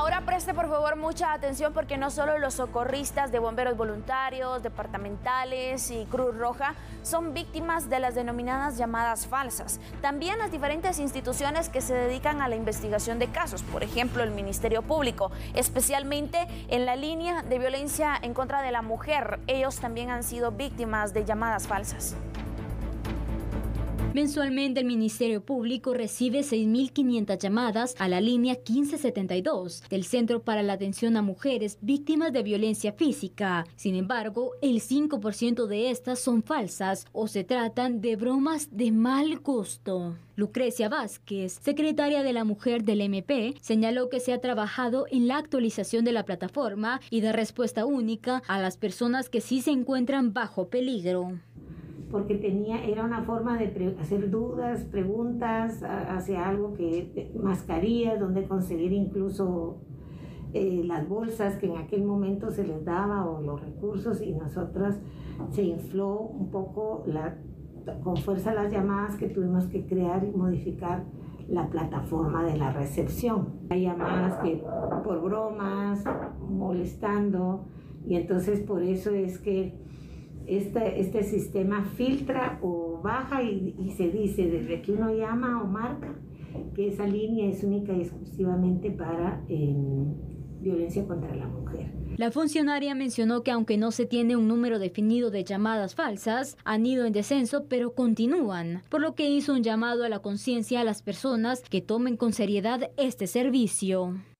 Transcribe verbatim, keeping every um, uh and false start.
Ahora preste por favor mucha atención porque no solo los socorristas de bomberos voluntarios, departamentales y Cruz Roja son víctimas de las denominadas llamadas falsas. También las diferentes instituciones que se dedican a la investigación de casos, por ejemplo el Ministerio Público, especialmente en la línea de violencia en contra de la mujer. Ellos también han sido víctimas de llamadas falsas. Mensualmente el Ministerio Público recibe seis mil quinientas llamadas a la línea quince setenta y dos del Centro para la Atención a Mujeres Víctimas de Violencia Física. Sin embargo, el cinco por ciento de estas son falsas o se tratan de bromas de mal gusto. Lucrecia Vázquez, secretaria de la Mujer del M P, señaló que se ha trabajado en la actualización de la plataforma y de respuesta única a las personas que sí se encuentran bajo peligro. Porque tenía, era una forma de pre hacer dudas, preguntas hacia algo que, mascarillas, donde conseguir incluso eh, las bolsas que en aquel momento se les daba o los recursos, y nosotras se infló un poco la, con fuerza las llamadas que tuvimos que crear y modificar la plataforma de la recepción. Hay llamadas que por bromas, molestando, y entonces por eso es que Este, este sistema filtra o baja y, y se dice desde que uno llama o marca que esa línea es única y exclusivamente para eh, violencia contra la mujer. La funcionaria mencionó que aunque no se tiene un número definido de llamadas falsas, han ido en descenso, pero continúan, por lo que hizo un llamado a la conciencia a las personas que tomen con seriedad este servicio.